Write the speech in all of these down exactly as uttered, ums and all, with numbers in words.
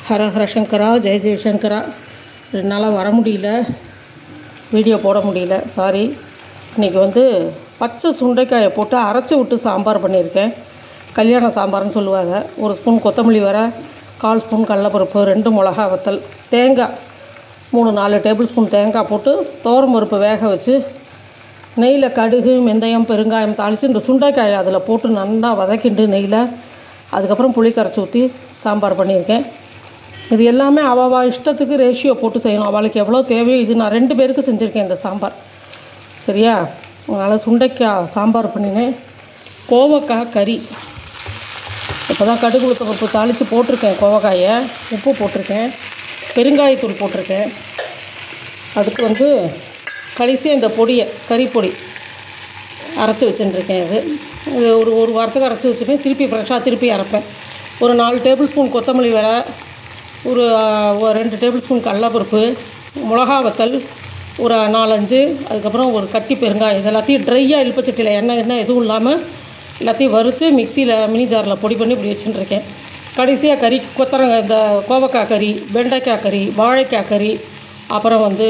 ஹர ஹர சங்கரா, ஜெய ஜெயசங்கரா. என்னால் வர முடியல, வீடியோ போட முடியல, சாரி. இன்றைக்கி வந்து பச்சை சுண்டைக்காயை போட்டு அரைச்சி விட்டு சாம்பார் பண்ணியிருக்கேன். கல்யாண சாம்பார்னு சொல்லுவாங்க. ஒரு ஸ்பூன் கொத்தமல்லி வர, கால் ஸ்பூன் கடலைப்பருப்பு, ரெண்டு மிளகா வத்தல், தேங்காய் மூணு நாலு டேபிள் ஸ்பூன் தேங்காய் போட்டு துவரம் பருப்பு வேக வச்சு நெய்யில் கடுகு, மெந்தயம், பெருங்காயம் தாளித்து இந்த சுண்டைக்காயை அதில் போட்டு நல்லா வதக்கிண்டு நெய்யில், அதுக்கப்புறம் புளி கரைச்சி ஊற்றி சாம்பார் பண்ணியிருக்கேன். இது எல்லாமே அவவா இஷ்டத்துக்கு ரேஷியோ போட்டு செய்யணும். அவளுக்கு எவ்வளோ தேவையோ. இது நான் ரெண்டு பேருக்கு செஞ்சுருக்கேன் இந்த சாம்பார், சரியா? அதனால் சுண்டைக்காய் சாம்பார் பண்ணினேன். கோவக்காய் கறி, இப்போ தான் கடுகு உளுத்தம் பருப்பு தாளித்து போட்டிருக்கேன். கோவக்காயை உப்பு போட்டிருக்கேன், பெருங்காயத்தூள் போட்டிருக்கேன். அடுத்து வந்து கடைசியாக இந்த பொடியை, கறி பொடி அரைச்சி வச்சுட்டுருக்கேன். இது இது ஒரு ஒரு வாரத்துக்கு அரைச்சி வச்சுருக்கேன். திருப்பி ஃப்ரெஷ்ஷாக திருப்பி அரைப்பேன். ஒரு நாலு டேபிள் ஸ்பூன் கொத்தமல்லி வரை, ஒரு ரெண்டு டேபிள் ஸ்பூன் கடலைப்பருப்பு, மிளகா வத்தல் ஒரு நாலஞ்சு, அதுக்கப்புறம் ஒரு கட்டி பெருங்காயம். இது எல்லாத்தையும் ட்ரையாக இழுப்பச்சட்டியில் எண்ணெய் எண்ணெய் எதுவும் இல்லாமல் எல்லாத்தையும் வறுத்து மிக்சியில் மினி ஜாரில் பொடி பண்ணி இப்படி வச்சுட்டுருக்கேன். கடைசியாக கறி, கொத்தரங்க, இந்த கோவக்காய் கறி, வெண்டைக்காய் கறி, வாழைக்காய் கறி, அப்புறம் வந்து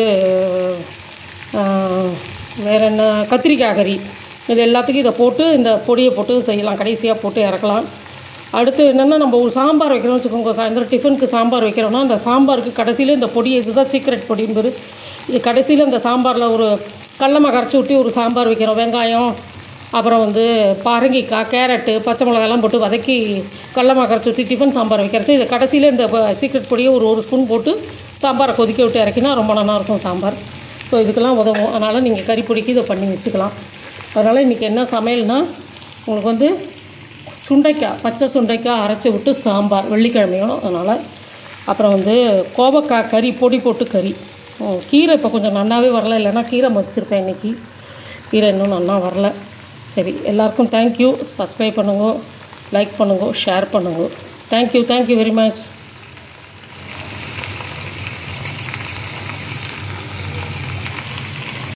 வேறு என்ன, கத்திரிக்காய் கறி, இது எல்லாத்துக்கும் இதை போட்டு இந்த பொடியை போட்டு செய்யலாம். கடைசியாக போட்டு இறக்கலாம். அடுத்து என்னென்னா, நம்ம ஒரு சாம்பார் வைக்கிறோம்னு வச்சுக்கோங்க. சாயந்தரம் டிஃபனுக்கு சாம்பார் வைக்கிறோன்னா அந்த சாம்பாருக்கு கடைசியில் இந்த பொடி, இதுதான் சீக்ரெட் பொடிங்கிறது. இது கடைசியில் இந்த சாம்பாரில் ஒரு கடலமாக கரைச்சி ஊற்றி ஒரு சாம்பார் வைக்கிறோம். வெங்காயம், அப்புறம் வந்து பரங்கிக்காய், கேரட்டு, பச்சை மிளகாலாம் போட்டு வதக்கி கடலமாக கரைச்சி ஊற்றி டிஃபன் சாம்பார் வைக்கிறது. இது கடைசியில் இந்த சீக்ரெட் பொடியை ஒரு ஒரு ஸ்பூன் போட்டு சாம்பாரை கொதிக்க விட்டு இறக்கினா ரொம்ப நல்லாயிருக்கும் சாம்பார். ஸோ இதுக்கெல்லாம் உதவும். அதனால் நீங்கள் கறி பொடிக்கு இதை பண்ணி வச்சுக்கலாம். அதனால் இன்றைக்கி என்ன சமையல்னால், உங்களுக்கு வந்து சுண்டைக்காய், பச்சை சுண்டைக்காய் அரைச்சி விட்டு சாம்பார், வெள்ளிக்கிழமையும். அதனால் அப்புறம் வந்து கோவக்காய் கறி, பொடி போட்டு கறி. கீரை இப்போ கொஞ்சம் நல்லாவே வரல, இல்லைன்னா கீரை மதிச்சிருப்பேன். இன்றைக்கி கீரை இன்னும் நல்லா வரல. சரி, எல்லாருக்கும் தேங்க்யூ. சப்ஸ்கிரைப் பண்ணுங்க, லைக் பண்ணுங்க, ஷேர் பண்ணுங்க. Thank you, thank you very much.